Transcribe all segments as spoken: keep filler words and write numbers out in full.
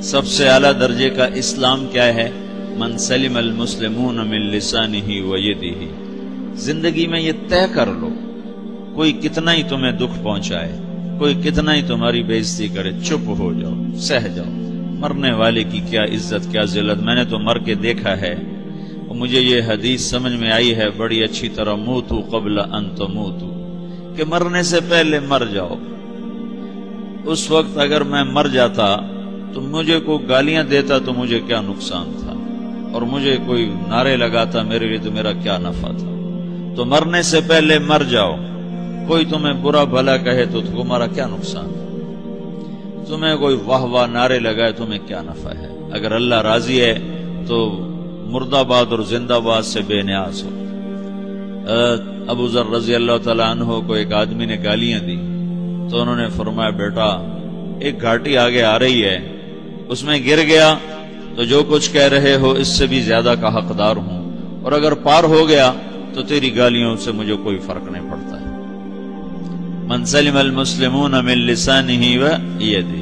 سب سے اعلیٰ درجے کا اسلام کیا ہے؟ من سلم المسلمون من لسانہ و یدہ. زندگی میں یہ طے کر لو، کوئی کتنا ہی تمہیں دکھ پہنچائے، کوئی کتنا ہی تمہاری بےعزتی کرے، چپ ہو جاؤ، سہ جاؤ. مرنے والے کی کیا عزت، کیا ذلت. میں نے تو مر کے دیکھا ہے، اور مجھے یہ حدیث سمجھ میں آئی ہے بڑی اچھی طرح، موتو قبل ان تموتو، کہ مرنے سے پہلے مر جاؤ. اس وقت اگر میں مر جاتا تو مجھے کوئی گالیاں دیتا تو مجھے کیا نقصان تھا، اور مجھے کوئی نعرے لگاتا میرے لیے تو میرا کیا نفع تھا. تو مرنے سے پہلے مر جاؤ. کوئی تمہیں برا بھلا کہے تو تمہارا کیا نقصان ہے، تمہیں کوئی واہ واہ نعرے لگائے تمہیں کیا نفع ہے. اگر اللہ راضی ہے تو مردہ باد اور زندہ باد سے بے نیاز ہو. ابو ذر رضی اللہ تعالیٰ عنہ کو ایک آدمی نے گالیاں دی تو انہوں نے فرمایا بیٹا ایک گھاٹی آگے آ رہی ہے، اس میں گر گیا تو جو کچھ کہہ رہے ہو اس سے بھی زیادہ کا حقدار ہوں، اور اگر پار ہو گیا تو تیری گالیوں سے مجھے کوئی فرق نہیں پڑتا ہے. من سلم المسلمون من لسانہ و یدہ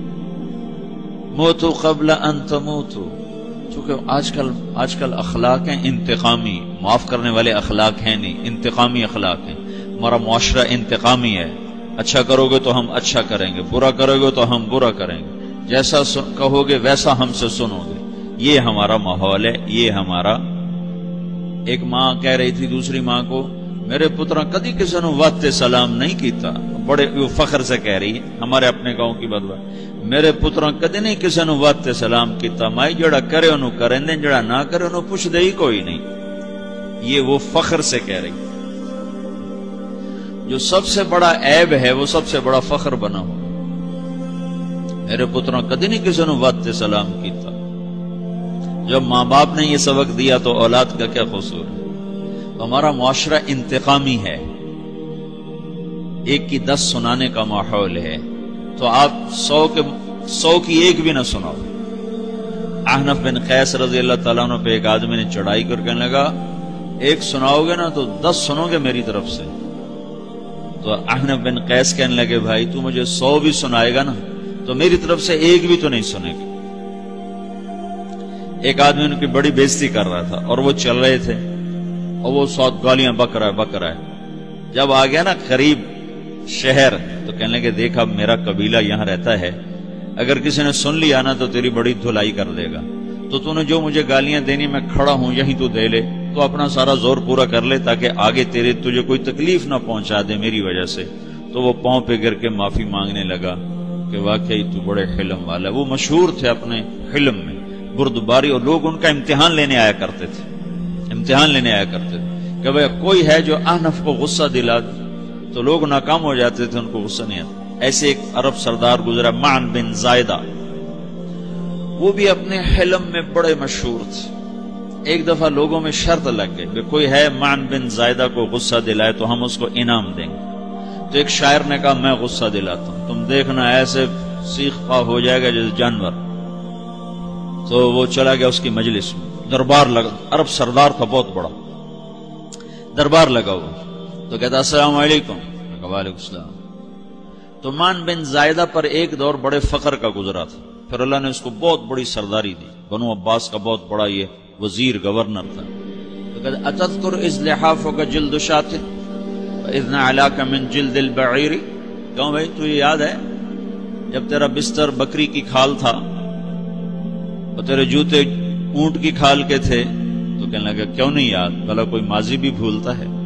موتوا قبل ان تموتوا. چونکہ آج کل آج کل اخلاق ہیں انتقامی، معاف کرنے والے اخلاق ہیں نہیں، انتقامی اخلاق ہیں. ہمارا معاشرہ انتقامی ہے، اچھا کرو گے تو ہم اچھا کریں گے، برا کرو گے تو ہم برا کریں گے، جیسا کہو گے ویسا ہم سے سنو گے. یہ ہمارا ماحول ہے، یہ ہمارا. ایک ماں کہہ رہی تھی دوسری ماں کو، میرے پترا کدی کسی نے واسطے سلام نہیں کیتا. بڑے فخر سے کہہ رہی ہے، ہمارے اپنے گاؤں کی بدوا، میرے پترا کدی نہیں کسی نے واسطے سلام کیتا. مائی جڑا کرے انہوں کریں دیں، جڑا نہ کرے انہوں پوچھ دے ہی کوئی نہیں. یہ وہ فخر سے کہہ رہی. جو سب سے بڑا عیب ہے وہ سب سے بڑا فخر بنا ہو. میرے پترا کدی نہیں کسی نے واسطے سلام کیتا. جب ماں باپ نے یہ سبق دیا تو اولاد کا کیا قصور ہے. ہمارا معاشرہ انتقامی ہے، ایک کی دس سنانے کا ماحول ہے، تو آپ سو کے سو کی ایک بھی نہ سناؤ. احنف بن قیس رضی اللہ تعالیٰ عنہ پہ ایک آدمی نے چڑھائی کر کہنے لگا ایک سناؤ گے نا تو دس سنو گے میری طرف سے. تو احنف بن قیس کہنے لگے بھائی تو مجھے سو بھی سنائے گا نا تو میری طرف سے ایک بھی تو نہیں سنے گا. ایک آدمی ان کی بڑی بےزتی کر رہا تھا اور وہ چل رہے تھے اور وہ سات گالیاں بک رہا ہے بک رہا ہے. جب آ گیا نا قریب شہر تو کہنے لگے دیکھا میرا قبیلہ یہاں رہتا ہے، اگر کسی نے سن لیا نا تو تیری بڑی دھلائی کر دے گا، تو تو نے جو مجھے گالیاں دینی میں کھڑا ہوں یہیں تو دے لے، تو اپنا سارا زور پورا کر لے تاکہ آگے تیرے تجھے کوئی تکلیف نہ پہنچا دے میری وجہ سے. تو وہ پاؤں پہ گر کے معافی مانگنے لگا کہ واقعی تو بڑے حلم والا. وہ مشہور تھے اپنے حلم میں، بردباری، اور لوگ ان کا امتحان لینے آیا کرتے تھے امتحان لینے آیا کرتے تھے کہ بھئی کوئی ہے جو احنف کو غصہ دلا دے، تو لوگ ناکام ہو جاتے تھے، ان کو غصہ نہیں آتا. ایسے ایک عرب سردار گزرا معن بن زائدہ، وہ بھی اپنے حلم میں بڑے مشہور تھے. ایک دفعہ لوگوں میں شرط لگ گئی کہ کوئی ہے معن بن زائدہ کو غصہ دلائے تو ہم اس کو انعام دیں گے. تو ایک شاعر نے کہا میں غصہ دلاتا ہوں، تم دیکھنا ایسے سیخ پا ہو جائے گا جیسے جانور. تو وہ چلا گیا اس کی مجلس میں، دربار لگا، عرب سردار تھا بہت بڑا، دربار لگا ہوا. تو کہتا السلام علیکم. وعلیکم السلام. تو معن بن زائدہ پر ایک دور بڑے فقر کا گزرا تھا، پھر اللہ نے اس کو بہت بڑی سرداری دی، بنو عباس کا بہت بڑا یہ وزیر گورنر تھا. تو کہتا اتذکر اذ لحافک جلد شاۃ واذ نعلاک من جلد البعیر. کیوں بھائی تو یہ یاد ہے جب تیرا بستر بکری کی کھال تھا اور تیرے جوتے اونٹ کی کھال کے تھے؟ تو کہنے لگا کیوں نہیں یاد، بھلا کوئی ماضی بھی بھولتا ہے.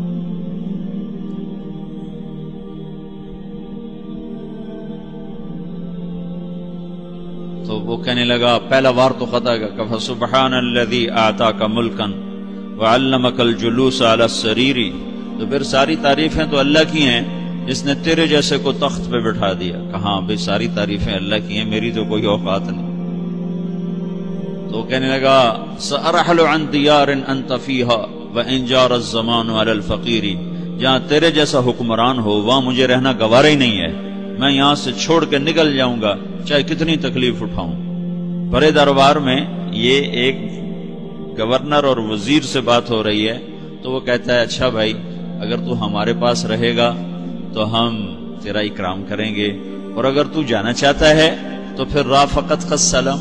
تو وہ کہنے لگا پہلا وار تو خطا گا کہ سبحان الذی اعطاک ملکا وعلمک الجلوس علی السریر. تو پھر ساری تعریفیں تو اللہ کی ہیں جس نے تیرے جیسے کو تخت پہ بٹھا دیا. کہاں بھئی ساری تعریفیں اللہ کی ہیں، میری تو کوئی اوقات نہیں. تو کہنے لگا سأرحل عن دیار انت فیہا وان جار الزمان علی الفقیر. جہاں تیرے جیسا حکمران ہو وہاں مجھے رہنا گوارا ہی نہیں ہے، میں یہاں سے چھوڑ کے نکل جاؤں گا چاہے کتنی تکلیف اٹھاؤں. بڑے دربار میں یہ ایک گورنر اور وزیر سے بات ہو رہی ہے تو وہ کہتا ہے اچھا بھائی اگر تو ہمارے پاس رہے گا تو ہم تیرا اکرام کریں گے، اور اگر تو جانا چاہتا ہے تو پھر رافقت کا سلام.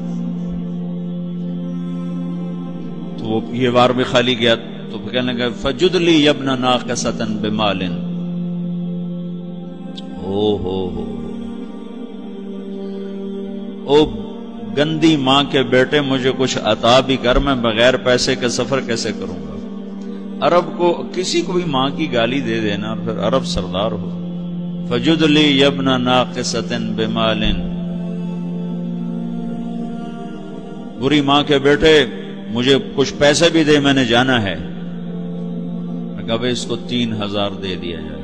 تو وہ یہ وار بھی خالی گیا تو کہنے لگا فجد لی یبن ناقصۃ بمال. او ہو ہو او گندی ماں کے بیٹے مجھے کچھ عطا بھی کر، میں بغیر پیسے کے سفر کیسے کروں گا. عرب کو کسی کو بھی ماں کی گالی دے دینا اور پھر عرب سردار ہو. فجد لی یبن ناقصۃ بمال. بری ماں کے بیٹے مجھے کچھ پیسے بھی دے، میں نے جانا ہے. میں کہا بھائی اس کو تین ہزار دے دیا جائے.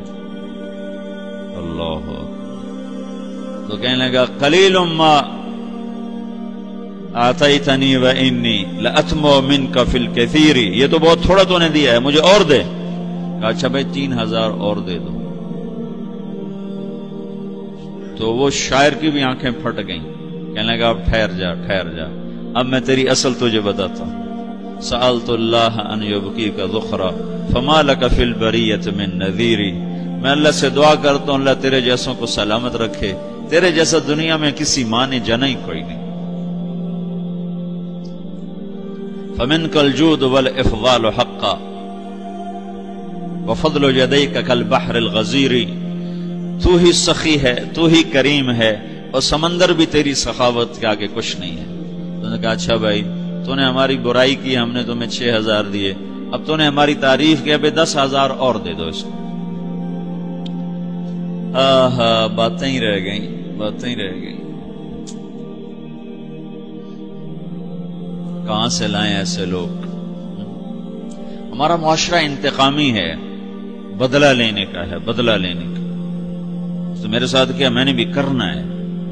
اللہ تو کہنے لگا قلیل ما آتیتنی و انی لأتمو منک فی الکثیر. یہ تو بہت تھوڑا تو نے دیا ہے، مجھے اور دے. کہا اچھا بھائی تین ہزار اور دے دو. تو وہ شاعر کی بھی آنکھیں پھٹ گئیں. کہنے لگا اب ٹھہر جا ٹھہر جا، اب میں تیری اصل تجھے بتاتا ہوں. سألت اللہ ان یبکیک ذخرا فما لک فی البریۃ من نذیری. میں اللہ سے دعا کرتا ہوں اللہ تیرے جیسوں کو سلامت رکھے، تیرے جیسا دنیا میں کسی ماں نے جنا ہی کوئی نہیں. فمنک الجود والافضال حقا وفضل یدیک کالبحر الغزیر. تو ہی سخی ہے، تو ہی کریم ہے، اور سمندر بھی تیری سخاوت کے آگے کچھ نہیں ہے. تو نے کہا اچھا بھائی تو نے ہماری برائی کی، ہم نے تمہیں چھ ہزار دیے، اب تو نے ہماری تعریف کی، اب دس ہزار اور دے دو اس کو. آہا باتیں ہی رہ گئیں، باتیں ہی رہ گئیں. کہاں سے لائیں ایسے لوگ؟ ہمارا معاشرہ انتقامی ہے، بدلہ لینے کا ہے، بدلہ لینے کا. تو میرے ساتھ کیا میں نے بھی کرنا ہے.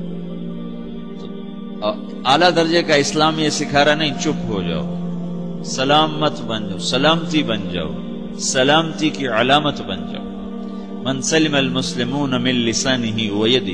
تو اعلیٰ درجے کا اسلام یہ سکھا رہا نہیں چپ ہو جاؤ، سلامت بن جاؤ، سلامتی بن جاؤ، سلامتی کی علامت بن جاؤ. من سلم المسلمون من لسانہ ویدہ.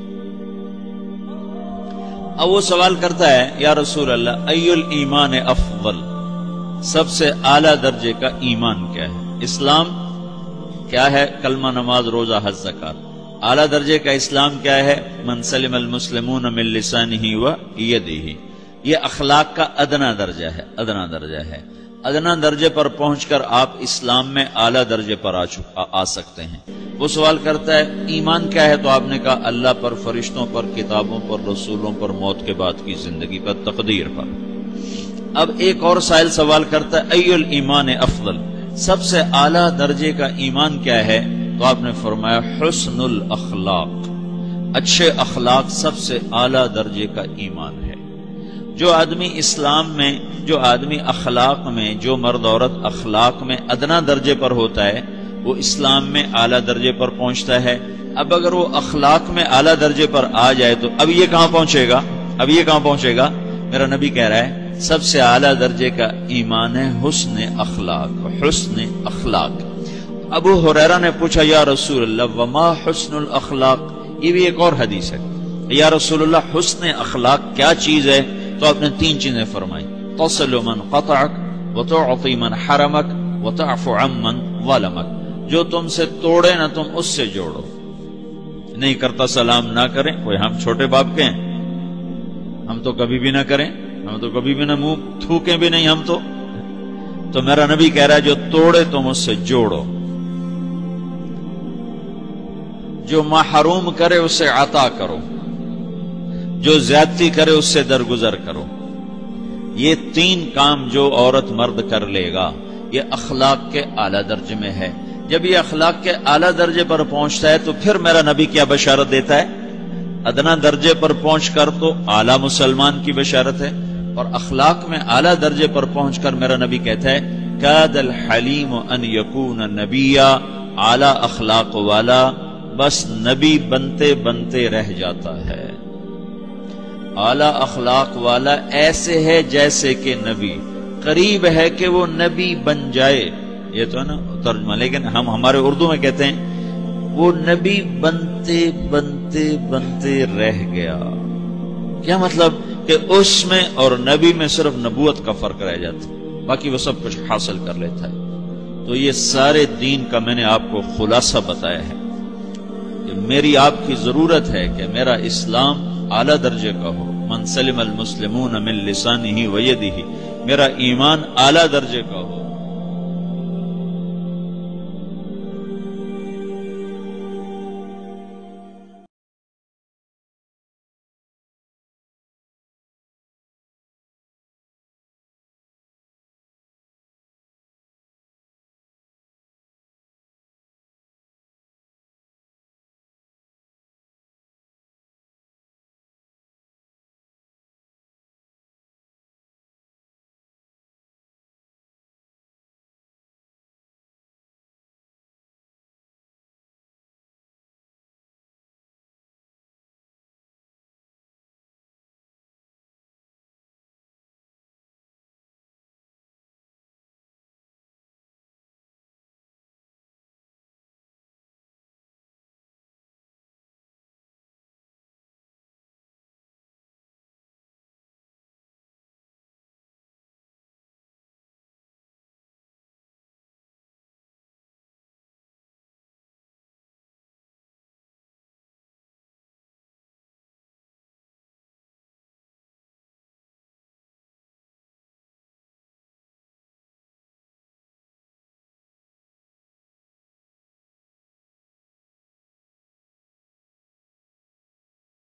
اب وہ سوال کرتا ہے یا رسول اللہ ای الایمان افضل، سب سے اعلیٰ درجے کا ایمان کیا ہے؟ اسلام کیا ہے؟ کلمہ، نماز، روزہ، حج، زکات. اعلیٰ درجے کا اسلام کیا ہے؟ من سلم المسلمون من لسانہ ویدہ. یہ اخلاق کا ادنا درجہ ہے، ادنا درجہ ہے. ادنا درجے پر پہنچ کر آپ اسلام میں اعلیٰ درجے پر آ, آ, آ سکتے ہیں. وہ سوال کرتا ہے ایمان کیا ہے؟ تو آپ نے کہا اللہ پر، فرشتوں پر، کتابوں پر، رسولوں پر، موت کے بعد کی زندگی پر، تقدیر پر. اب ایک اور سائل سوال کرتا ہے ای الایمان افضل، سب سے اعلیٰ درجے کا ایمان کیا ہے؟ تو آپ نے فرمایا حسن الاخلاق، اچھے اخلاق سب سے اعلیٰ درجے کا ایمان ہے. جو آدمی اسلام میں، جو آدمی اخلاق میں، جو مرد عورت اخلاق میں ادنا درجے پر ہوتا ہے وہ اسلام میں اعلیٰ درجے پر پہنچتا ہے. اب اگر وہ اخلاق میں اعلیٰ درجے پر آ جائے تو اب یہ کہاں پہنچے گا؟ اب یہ کہاں پہنچے گا؟ میرا نبی کہہ رہا ہے سب سے اعلیٰ درجے کا ایمان ہے حسن اخلاق، حسن اخلاق. ابو ہریرہ نے پوچھا یا رسول اللہ وما حسن الاخلاق؟ یہ بھی ایک اور حدیث ہے. یا رسول اللہ حسن اخلاق کیا چیز ہے؟ تو آپ نے تین چیزیں فرمائی، تصل من قطعک وتعطی من حرمک وتعفو عمن ظلمک. جو تم سے توڑے نہ تم اس سے جوڑو. نہیں کرتا سلام نہ کریں. کوئی ہم چھوٹے باپ کے ہیں؟ ہم تو کبھی بھی نہ کریں، ہم تو کبھی بھی نہ منہ تھوکیں بھی نہیں ہم تو. تو میرا نبی کہہ رہا ہے جو توڑے تم اس سے جوڑو، جو محروم کرے اسے عطا کرو، جو زیادتی کرے اس سے درگزر کرو. یہ تین کام جو عورت مرد کر لے گا یہ اخلاق کے اعلیٰ درجے میں ہے. جب یہ اخلاق کے اعلیٰ درجے پر پہنچتا ہے تو پھر میرا نبی کیا بشارت دیتا ہے؟ ادنا درجے پر پہنچ کر تو اعلیٰ مسلمان کی بشارت ہے، اور اخلاق میں اعلیٰ درجے پر پہنچ کر میرا نبی کہتا ہے کاد الحلیم ان یکون نبیا. اعلیٰ اخلاق والا بس نبی بنتے بنتے رہ جاتا ہے. اعلیٰ اخلاق والا ایسے ہے جیسے کہ نبی، قریب ہے کہ وہ نبی بن جائے. یہ تو ہے نا ترجمہ، لیکن ہم ہمارے اردو میں کہتے ہیں وہ نبی بنتے بنتے بنتے رہ گیا. کیا مطلب؟ کہ اس میں اور نبی میں صرف نبوت کا فرق رہ جاتا، باقی وہ سب کچھ حاصل کر لیتا ہے. تو یہ سارے دین کا میں نے آپ کو خلاصہ بتایا ہے کہ میری آپ کی ضرورت ہے کہ میرا اسلام اعلیٰ درجے کا ہو، من سلم المسلمون من لسانہ و یدہ، میرا ایمان اعلیٰ درجے کا ہو،